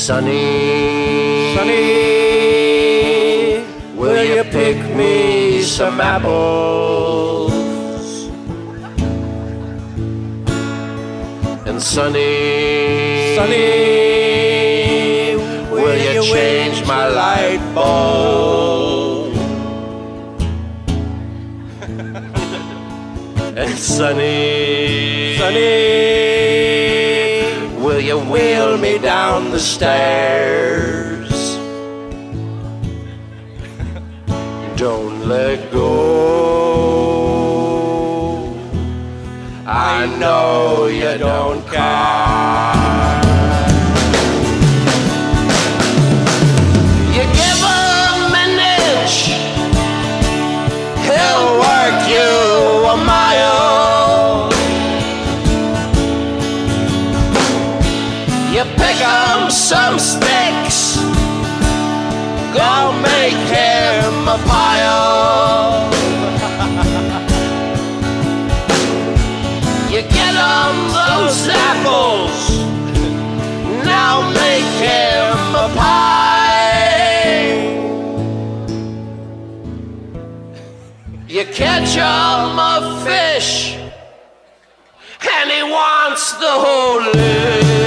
Sonny, Sonny, will you pick me some apples? And Sonny, Sonny, will you change my light bulb? And Sonny, will you wheel me down the stairs? Don't let go, I know you don't care. You give him an inch, he'll work you a mile. You pick up some sticks, go make him a pile. You get him those apples, now make him a pie. You catch him a fish, and he wants the whole lid.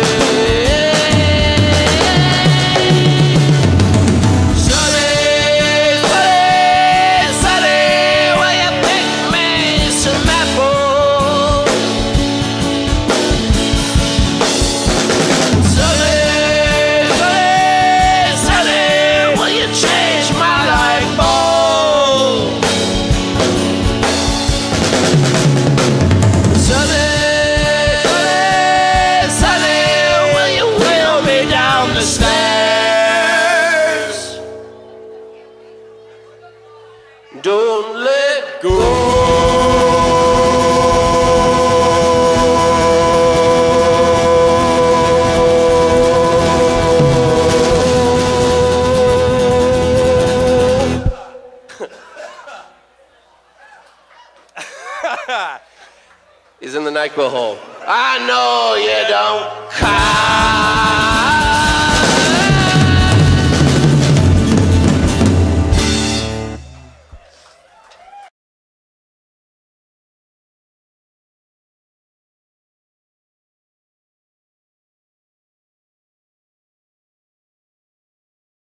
Don't let go. He's in the NyQuil hole. I know you don't care.